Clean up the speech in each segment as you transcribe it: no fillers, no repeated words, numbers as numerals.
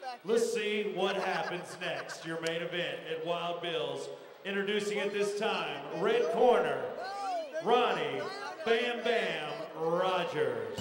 Let's see what happens next. Your main event at Wild Bill's. Introducing at this time, red corner, Ronnie Bam Bam Rogers.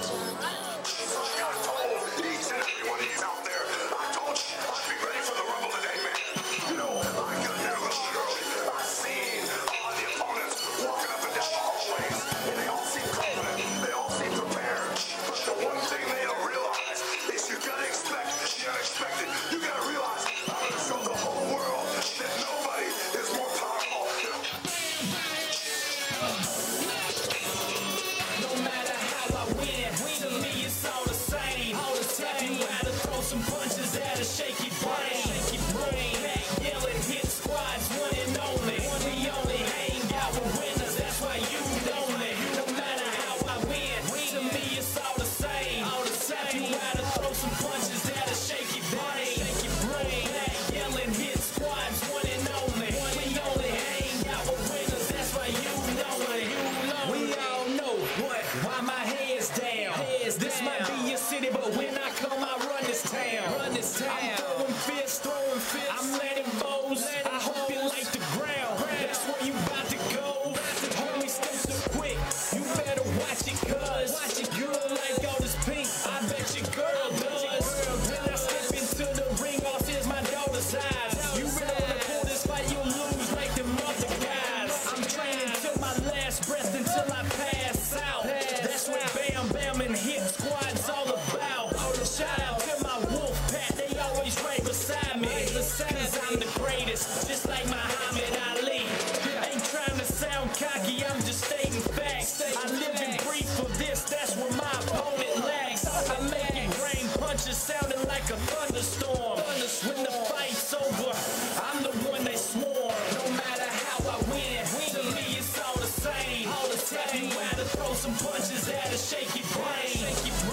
This might be your city, but when I come, I run this town. I'm throwing fists, I'm letting bows. I hope you like the ground. That's where you about to go. Homie, step so quick. You better watch it, cuz you don't like all this pink. I bet your girl does. When I step into the ring, all I see is my daughter's eyes. You really wanna pull this fight, you'll lose like them other guys. I'm training till my last breath until I pass out. That's what Bam Bam and Hit Squad's all about. Shout out to my wolf pack, they always right beside me. Cause I'm the greatest, just like Muhammad Ali. Ain't trying to sound cocky, I'm just stating facts. I live and breathe for this, that's where my opponent lacks. I'm making brain punches sounding like a thunderstorm. When the fight's over, I'm the one they swarm. No matter how I win, to me it's all the same. Tell you how to throw some punches at a shaky brain.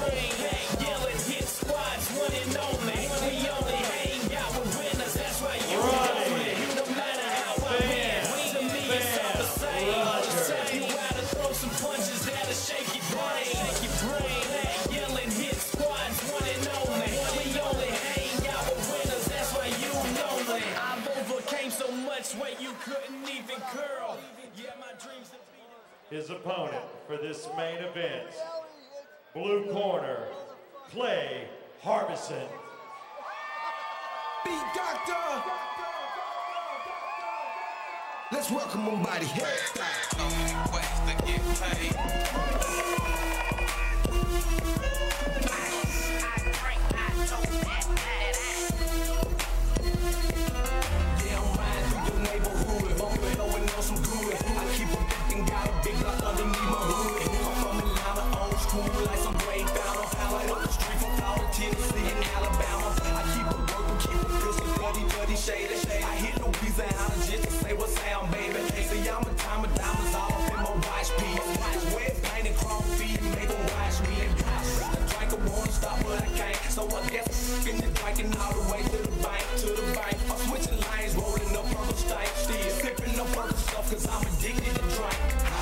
Yelling Hit Squad's one and only. We only hang out with winners, that's why you know it. No matter how I win, to me it's all the same. Tell you how to throw some punches at a shaky brain. Yelling Hit Squad's one and only. We only hang out with winners, that's why you know it. I've overcame so much weight you couldn't even curl. Yeah, my dreams have been. His opponent for this main event, blue corner, Clay Harbison. Beat Doctor. Let's welcome him by the hairstyle. Ways to get paid. Yeah, I'm riding through your neighborhood, bumping low and know some good. I keep a thinking, got a big block underneath my hood. I'm from Atlanta, old school, like some great bound. I'm right up the street from Florida, Tennessee, and Alabama. I keep a working, keep a pistol, dirty, shady. I hit no pizza out just to say what's down, baby. See, I'm a time of diamonds all up in my watch piece. Wet painted chrome feet, make them watch me. The drink, I wanna stop, but I can't. So I guess I'm drinking all the way to the bank, I'm switching lanes, rolling up purple stank. Still sipping up purple stuff, cause I'm addicted to drink.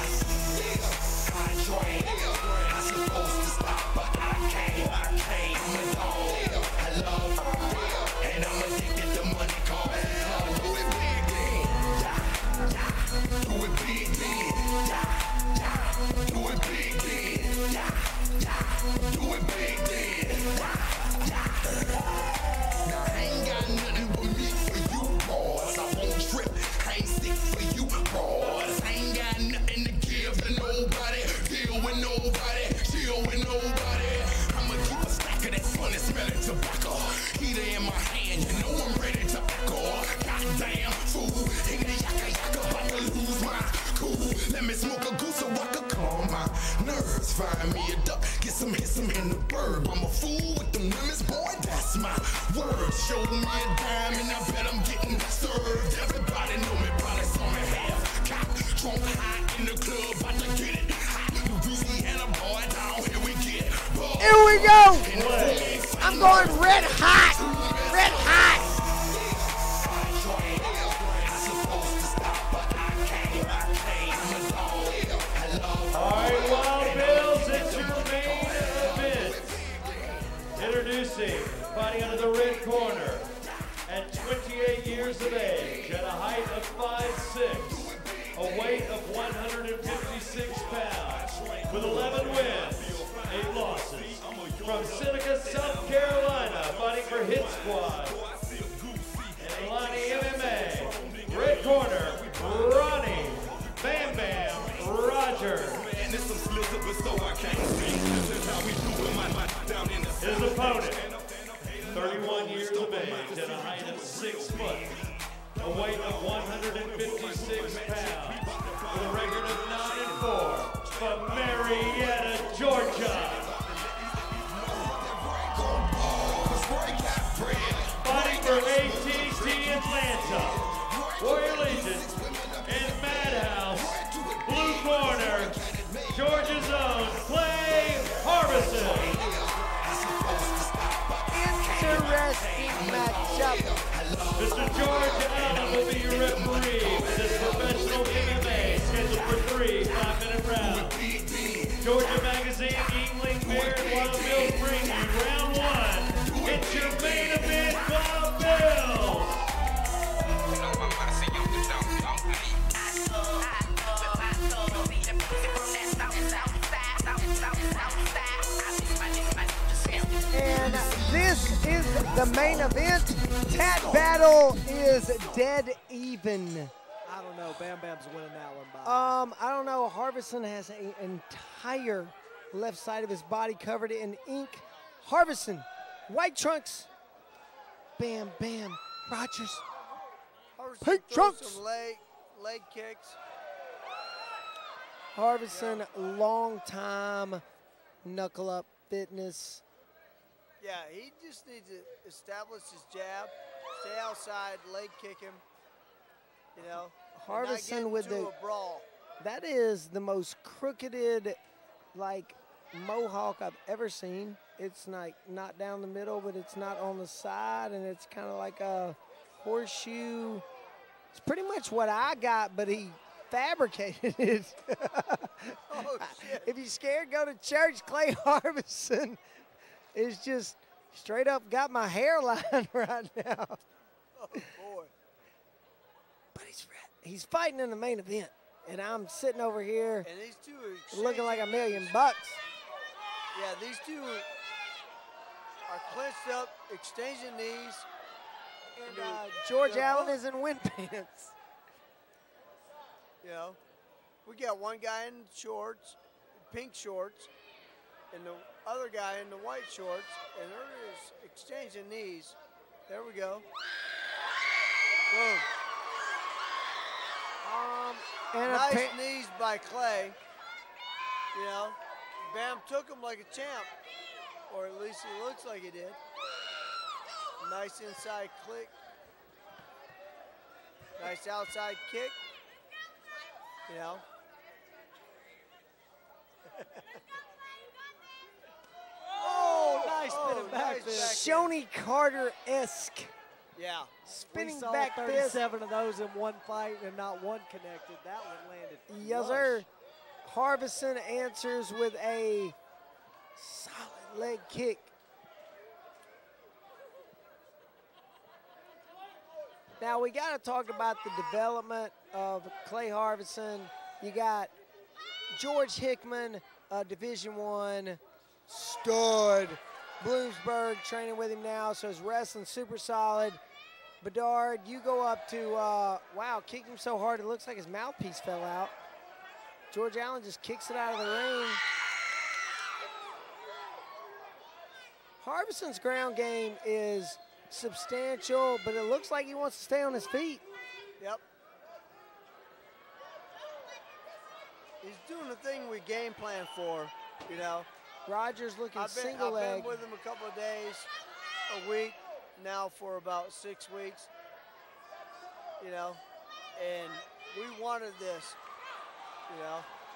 I drink. I'm supposed to stop, but I can't. I'm a dog. I love her. And I'm addicted to money, cause do it big then. Do it big then. Do it big then. Do it big then. Now I ain't got nothing but me for you, boys. I won't trip, I ain't sick for you, boys. I ain't got nothing to give to nobody. Deal with nobody, chill with nobody. I'ma keep a stack of that funny smelling tobacco. Heater in my hand, you know I'm ready to echo. Goddamn fool, higgity yaka, about to lose my cool. Let me smoke a goose so I can calm my nerves. Find me a duck, get some in the bird. I'm a fool with them limits, boy, that's my word. Show me a dime and I bet I'm getting served. Everybody know me, probably saw me half cop. Drunk high in the club, about to get it hot. Louisiana boy, down here we get ball. Here we go! I'm going red hot! Red hot! Alright, Wild Bills, it's your main event. Introducing, fighting out of the red corner, Killer Hit Squad. And Lonnie MMA. Red corner, Ronnie Bam Bam Rogers. His opponent, 31 years of age and a height of 6 foot, a weight of 156 pounds, with a record of 9-4 from Marietta, Georgia. Fighting for ATT Atlanta, Warrior Legion, and Madhouse, blue corner, Georgia's own Clay Harbison. Interesting matchup. Mr. George Allen will be your referee for this professional MMA scheduled for 3 5-minute rounds. Georgia Magazine, Yingling Bear, and Wild Bills bring you round 1. It's your main event, Wild Bills. And this is the main event. Tat battle is dead even. I don't know. Bam Bam's winning that one by. I don't know. Harbison has an entire left side of his body covered in ink. Harbison, white trunks. Bam Bam Rogers. Pink trunks. Some leg kicks. Harbison, long time knuckle up fitness. Yeah, he just needs to establish his jab, stay outside, leg kick him. You know, Harbison with a brawl. That is the most crookeded, like, mohawk I've ever seen. It's like not down the middle, but it's not on the side, and it's kind of like a horseshoe. It's pretty much what I got, but he fabricated it. Oh, shit. If you're scared, go to church. Clay Harbison is just straight up got my hairline right now. Oh, boy. But he's fighting in the main event, and I'm sitting over here And these two are looking like $1 million. Yeah, these two are clenched up, exchanging knees. And George Allen is in wind pants. You know, we got one guy in shorts, pink shorts, and the other guy in the white shorts, and they're just exchanging knees. There we go. Boom. And Nice knees by Clay. You know, Bam took him like a champ, or at least he looks like he did. Nice inside click. Nice outside kick. You know. Oh, nice spinning back nice fist. Shoney Carter-esque Yeah. spinning We saw back fist. 37 of those in one fight and not one connected. That one landed. Yes, flush. sir. Harbison answers with a solid leg kick. Now, we got to talk about the development of Clay Harbison. You got George Hickman, Division I stud. Bloomsburg training with him now, so his wrestling super solid. Bedard, you go up to, wow, kicked him so hard it looks like his mouthpiece fell out. George Allen just kicks it out of the ring. Harbison's ground game is substantial, but it looks like he wants to stay on his feet. Yep. He's doing the thing we game plan for, you know. Rogers looking single I've leg. been with him a couple of days, a week, now for about 6 weeks, you know, and we wanted this, you know.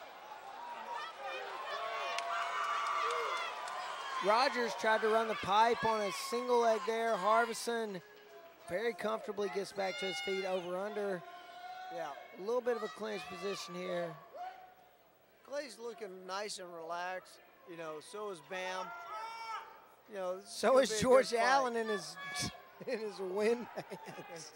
Rogers tried to run the pipe on a single leg there. Harbison very comfortably gets back to his feet, over under. Yeah. A little bit of a clinch position here. Clay's looking nice and relaxed, you know, so is Bam. You know, this So gonna is be a George good fight. Allen in his wind pants.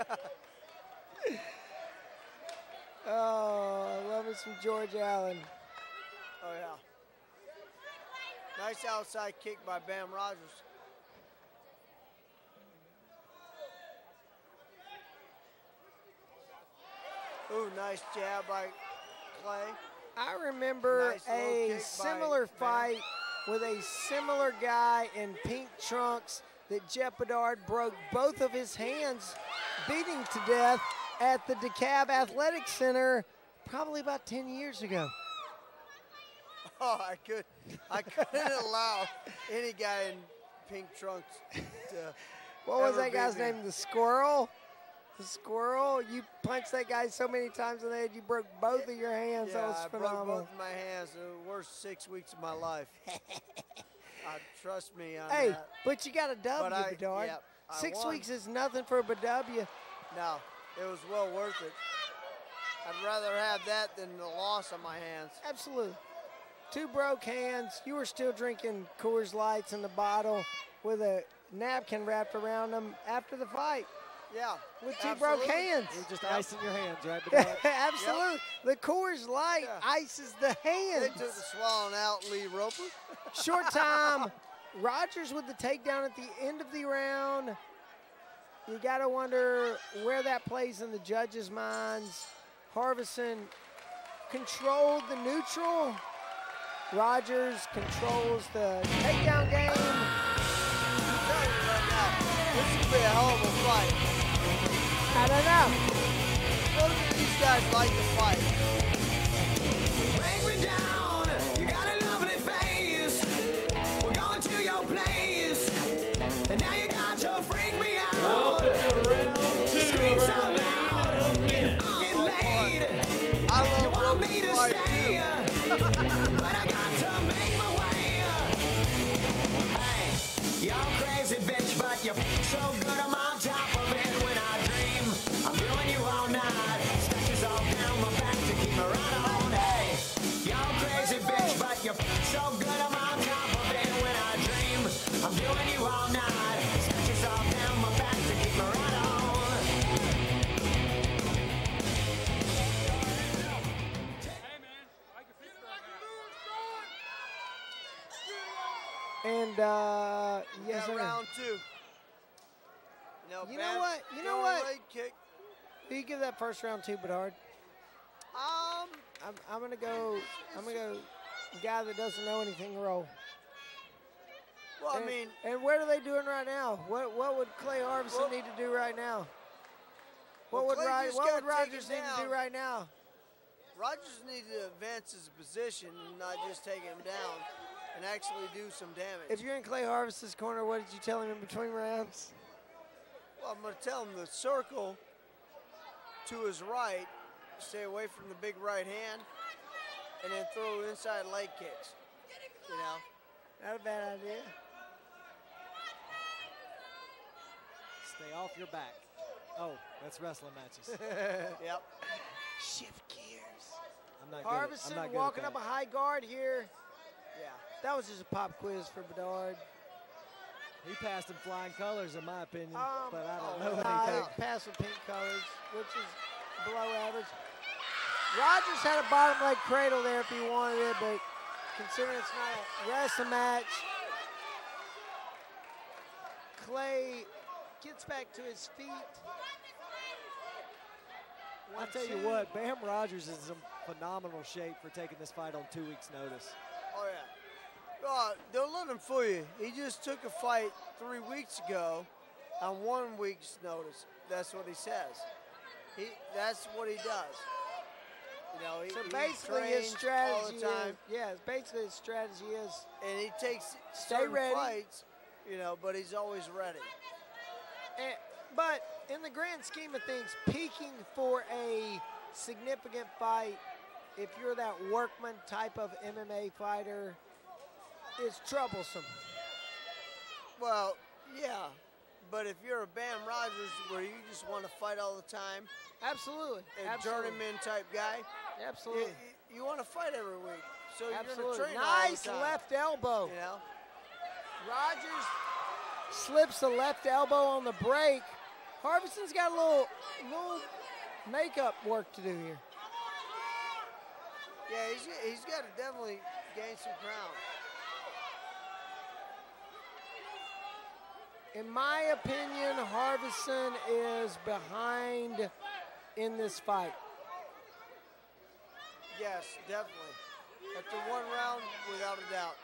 Oh, I love it from George Allen. Oh, yeah. Nice outside kick by Bam Rogers. Ooh, nice jab by Clay. I remember Nice low a kick by similar Bam. fight with a similar guy in pink trunks that Jeff Bedard broke both of his hands beating to death at the DeKalb Athletic Center probably about 10 years ago. Oh, I couldn't allow any guy in pink trunks to. What was ever that guy's beat me. name? The Squirrel? The Squirrel? You punched that guy so many times in the head you broke both of your hands. Yeah, That was I broke phenomenal. both of my hands. The worst 6 weeks of my life. Trust me on Hey, that. but you got a W, But Bedard. yeah, I 6 won. weeks is nothing for a W. No, it was well worth it. I'd rather have that than the loss on my hands. Absolutely. 2 broke hands. You were still drinking Coors Lights in the bottle with a napkin wrapped around them after the fight Yeah. with 2 broke absolutely. hands. You're just icing your hands, right? Bedard? Absolutely. The Coors Light Yeah. ices the They hands. took the swallowing out Lee Roper. Short time. Rogers with the takedown at the end of the round. You got to wonder where that plays in the judges' minds. Harbison controlled the neutral. Rogers controls the takedown game. I'm telling you right now, this could be a hell of a fight. I don't know. Both of these guys like to fight. Break me down, you got a lovely face. We're going to your place, and now you got to freak me out. Welcome to round 2 Scream of so our loud, get laid. I You love want me Roper's to fight stay, too. but I got to make my way. Hey, you're crazy bitch, but you're so good I'm on top of it when I dream. I'm doing you all night, scratches all down my back to keep me right on. Hey, you're crazy bitch, but you're so good I'm on top of it when I dream. I'm doing you all night, scratches all down my back to keep me right on. And yes, Yeah, sir. round 2. You know what? You know throwing what? Leg kick. Who you give that first round to, Bedard? I'm gonna go. Guy that doesn't know anything roll. Well, And, I mean, and what are they doing right now? What would Clay Harbison Well- need to do right now? Well, What would Clay just what got would Rogers taken need to do down. right now? Rogers needs to advance his position and not just take him down and actually do some damage. If you're in Clay Harbison's corner, what did you tell him in between rounds? Well, I'm going to tell him the circle to his right, stay away from the big right hand, and then throw inside leg kicks. You know? Not a bad idea. Stay off your back. Oh, that's wrestling matches. Yep. Shift gears. I'm not good. Harbison I'm not good walking at up a that. high guard here. Yeah. That was just a pop quiz for Bedard. He passed in flying colors, in my opinion, but I don't oh, know wow. anything. Pass with pink colors, which is below average. Rogers had a bottom leg cradle there if he wanted it, but considering it's not a wrestling match, Clay gets back to his feet. I'll tell you what, Bam Rogers is in phenomenal shape for taking this fight on 2 weeks' notice. Oh, yeah. Don't let him fool you. He just took a fight 3 weeks ago on 1 week's notice. That's what he says. That's what he does. You know, So he basically his trains strategy all the time, is, yes, basically his strategy is and he takes Stay certain ready. fights, you know, but he's always ready. but in the grand scheme of things, peaking for a significant fight, if you're that workman type of MMA fighter, is troublesome. Well, yeah, but if you're a Bam Rogers where you just want to fight all the time, Absolutely. a Absolutely. journeyman type guy, Absolutely. you want to fight every week. So you're going to Absolutely. train Nice all the time. left elbow. You know? Rogers slips the left elbow on the break. Harbison's got a little makeup work to do here. Yeah, he's got to definitely gain some ground. In my opinion, Harbison is behind in this fight. Yes, definitely. After one round, without a doubt.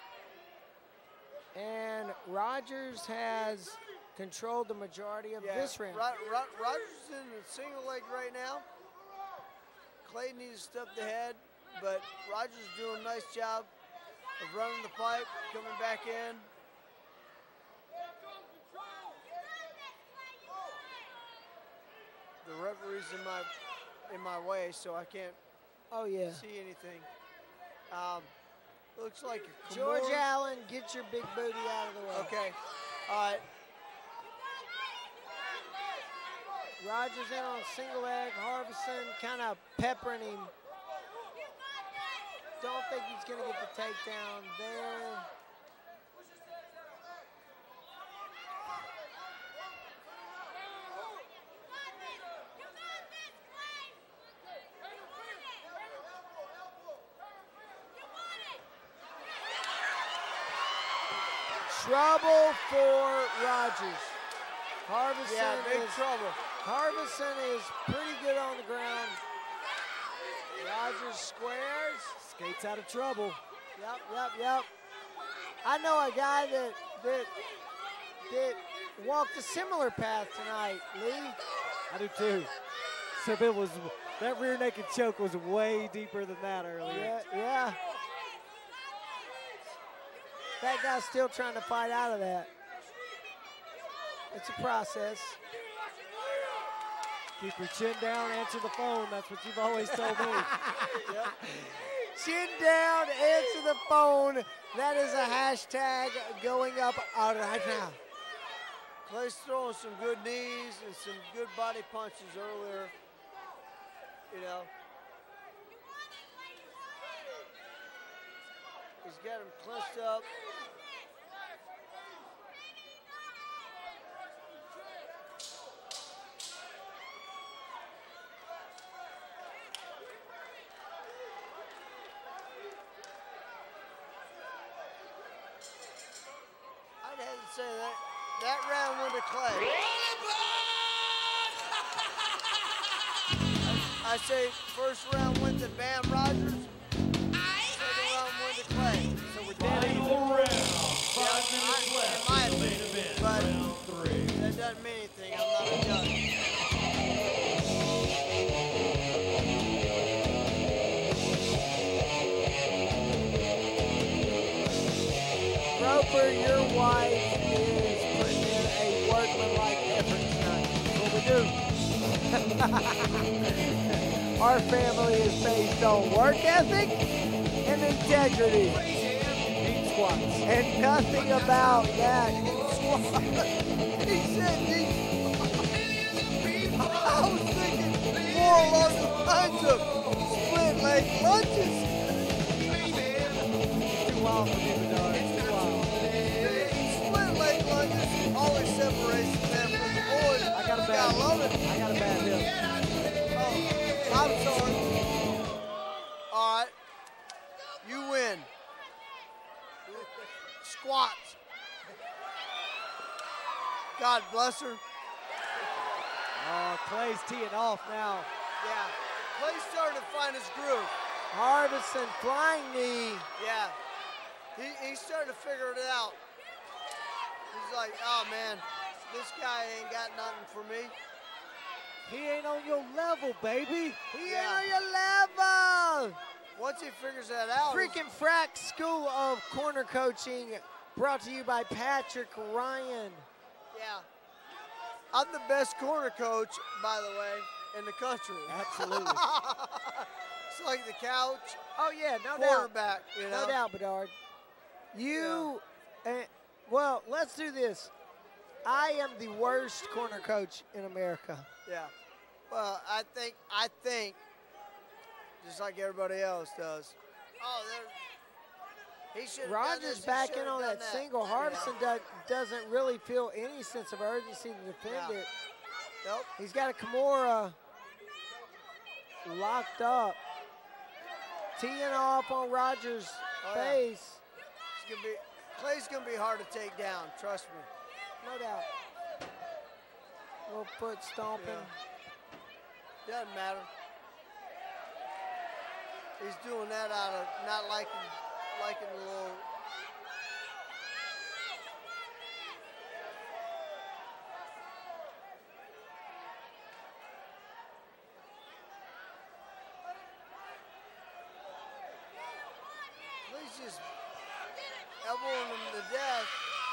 And Rogers has controlled the majority of this round. Rogers is in the single leg right now. Clay needs to step the head, but Rogers is doing a nice job of running the pipe, coming back in. The referee's in my way, so I can't see anything. Looks like George Allen, get your big booty out of the way. Okay, all right. Rogers in on single leg. Harbison kind of peppering him. Don't think he's going to get the takedown there. Trouble for Rogers. Harbison big trouble. Harbison is pretty good on the ground. Rogers squares. Skates out of trouble. Yep. I know a guy that walked a similar path tonight, Lee. I do too. Except that rear naked choke was way deeper than that earlier. Yeah. That guy's still trying to fight out of that. It's a process. Keep your chin down, answer the phone. That's what you've always told me. Yep. Chin down, answer the phone. That is a hashtag going up right now. Clay's throwing some good knees and some good body punches earlier. You know. He's got him clenched up. I'd have to say that round went to Clay. I say first round went to Bam Rogers. Second round went to Clay. So we're dead even. Final round. 5 minutes left. In my Main opinion, event, but round 3. that doesn't mean anything. I'm not a judge. Roper, your wife is putting in a workmanlike effort tonight. That's what we do. Our family is based on work ethic and integrity. Deep squats. And nothing about that. He said I was thinking more along the lines of split leg lunges. Too wild for me, Bedard. Too wild. Split leg lunges always separates them from the boys. I got a bad Gotta love it. I got a bad hip. Oh, I'm sorry. All right. You win. Squats. God bless her. Clay's teeing off now. Yeah. Clay's starting to find his groove. Harbison flying knee. Yeah. He's starting to figure it out. He's like, oh man, this guy ain't got nothing for me. He ain't on your level, baby. He ain't on your level. Once he figures that out, Freaking Frack School of Corner Coaching, brought to you by Patrick Ryan. yeah. I'm the best corner coach, by the way, in the country. Absolutely. It's like the couch, Oh yeah, no doubt. quarterback, you know. No doubt, Bedard. Well, let's do this. I am the worst corner coach in America. Yeah. Well, I think, just like everybody else does. Oh, he should have done Rogers this, he back should in have on done that single. Harbison doesn't really feel any sense of urgency to defend Yeah. it. Nope. He's got a Kimura locked up. Teeing off on Rogers' Oh, yeah. face. Clay's gonna be hard to take down. Trust me. No doubt. Little foot stomping. Doesn't matter. He's doing that out of not liking the little. He's just elbowing him to death.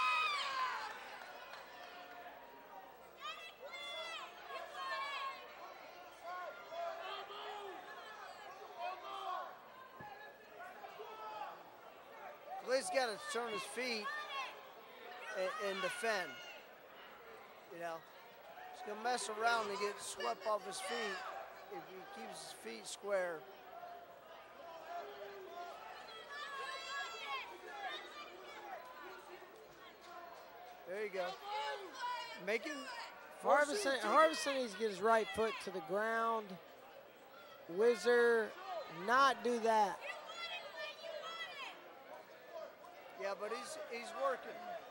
Clay's got to turn his feet and defend. You know, he's going to mess around and get swept off his feet if he keeps his feet square. There you go. Harbison needs to get his right foot to the ground. Whizzer, not do that. Yeah, but he's working.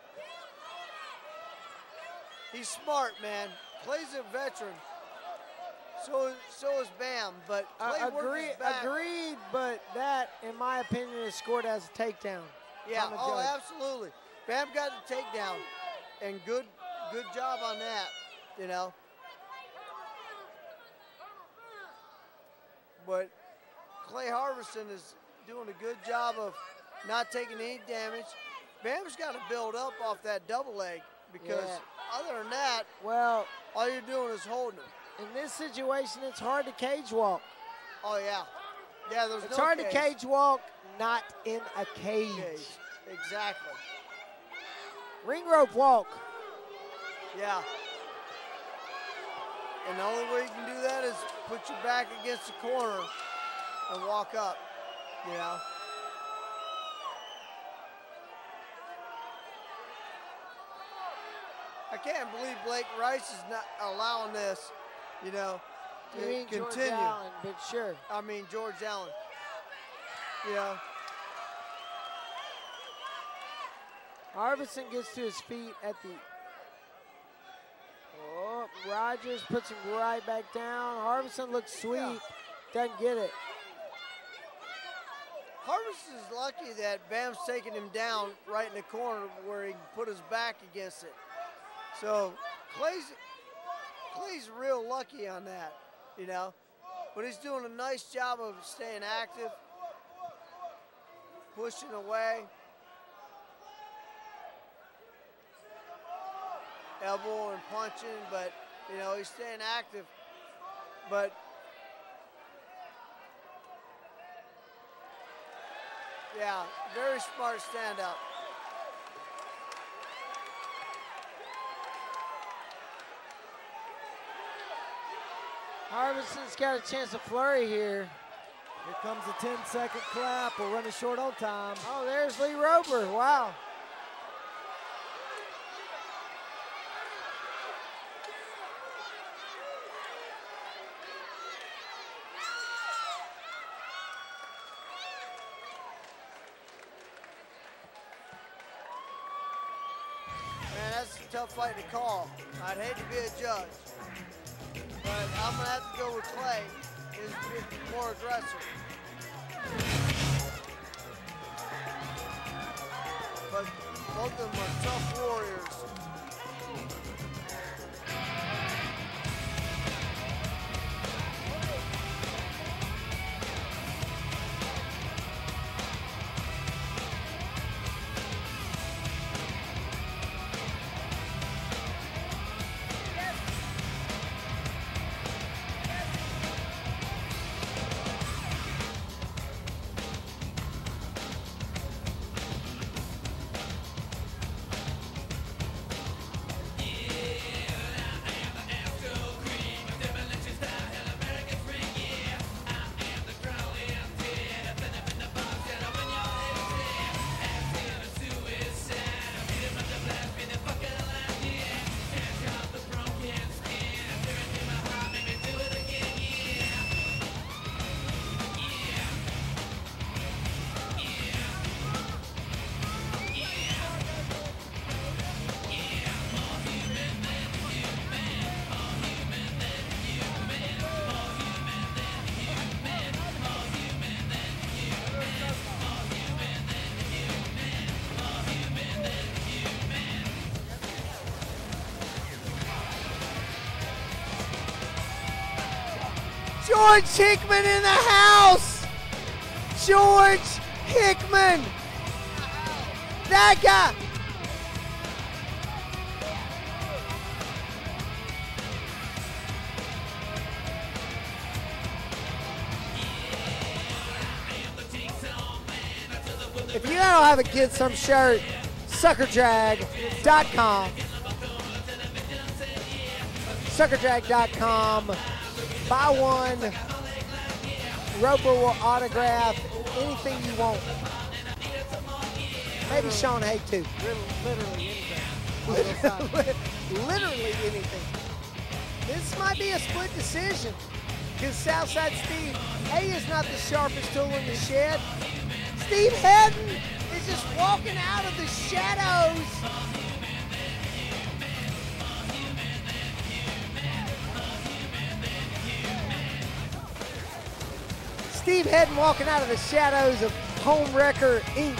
He's smart, man. Clay's a veteran. So is Bam, but Clay works his back. Agreed, but that, in my opinion, is scored as a takedown. Yeah, absolutely. Bam got the takedown, and good job on that, you know. But Clay Harbison is doing a good job of not taking any damage. Bam's got to build up off that double leg because other than that, well, all you're doing is holding him. In this situation, it's hard to cage walk. Oh, yeah. Yeah, it's hard to cage walk, not in a cage. Exactly. Ring rope walk. Yeah. And the only way you can do that is put your back against the corner and walk up, you know. I can't believe Blake Rice is not allowing this, you know, to continue. George Allen, but sure. I mean, George Allen. You know. Harbison gets to his feet at the. Oh, Rogers puts him right back down. Harbison looks sweet. Yeah. Doesn't get it. Harbison's lucky that Bam's taking him down right in the corner where he can put his back against it. So Clay's real lucky on that, you know. But he's doing a nice job of staying active, pushing away. Elbow and punching, but, you know, he's staying active. But yeah, very smart stand-up. Harbison's got a chance to flurry here. Here comes a 10-second clap. We're running short on time. Oh, there's Lee Roper. Wow. Man, that's a tough fight to call. I'd hate to be a judge. But I'm going to have to go with Clay. He's more aggressive. But both of them are tough warriors. George Hickman in the house. George Hickman. That guy. If you don't have a Get Some shirt, suckerdrag.com. Suckerdrag.com. Buy one. Roper will autograph anything you want. Maybe Sean Haig too. Literally anything. Literally anything. This might be a split decision because Southside Steve, A, is not the sharpest tool in the shed. Steve Hedden is just walking out of the shadows. Steve Hedden walking out of the shadows of Home Wrecker Inc.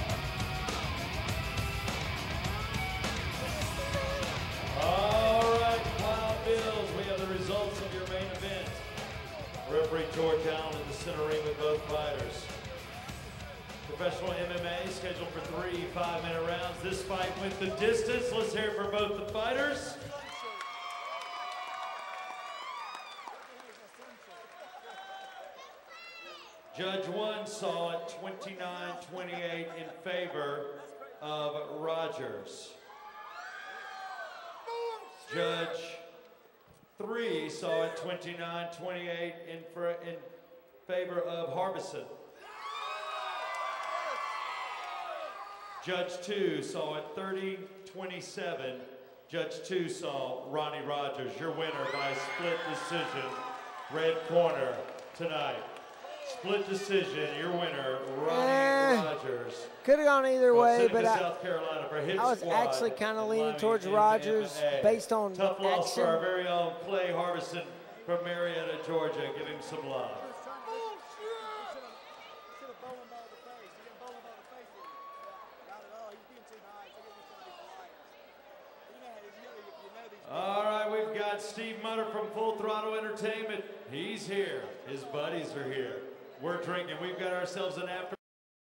All right, Wild Bills, we have the results of your main event. Referee George Allen in the center ring with both fighters. Professional MMA scheduled for 3 5-minute rounds. This fight went the distance. Let's hear it for both the fighters. Judge 1 saw it 29-28 in favor of Rogers. Judge 3 saw it 29-28 in favor of Harbison. Judge 2 saw it 30-27. Judge 2 saw Ronnie Rogers, your winner by split decision, red corner tonight. Split decision, your winner, Ronnie Rogers. Could have gone either way, but South Carolina for Hit I was Squad actually kind of leaning Miami towards in Rogers MMA. based on Tough loss for our action. very own Clay Harbison from Marietta, Georgia. Give him some love. All right, we've got Steve Mutter from Full Throttle Entertainment. He's here. His buddies are here. We're drinking. We've got ourselves an after.